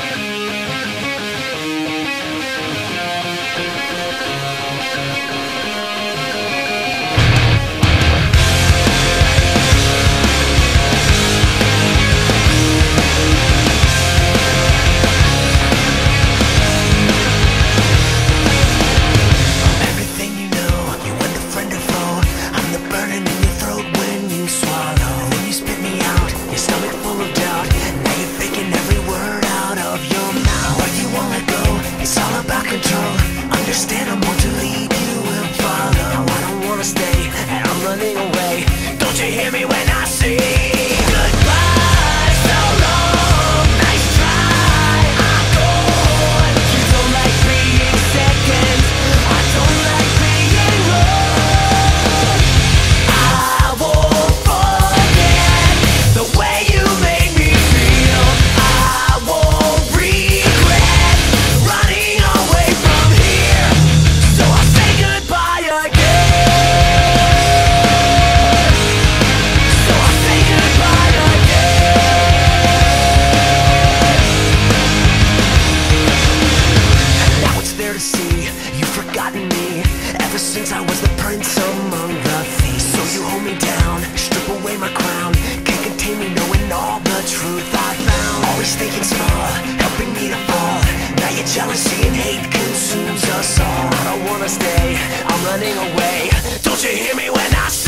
Understand I'm want to lead you and follow. Now I don't wanna stay, and I'm running away. Don't you hear me when I say goodbye? So long, nice try. I'm gone. You don't like being second. I don't like being wrong. I won't forget the way you made me feel. I won't regret running away from here. So I say goodbye again. So I say goodbye again. Now it's there to see, you've forgotten me. Ever since I was the prince among the thieves. So you hold me down, strip away my crown. Can't contain me knowing all the truth I found. Always thinking small, helping me to fall. Now your jealousy and hate consumes us all. I don't wanna stay, I'm running away. Don't you hear me when I say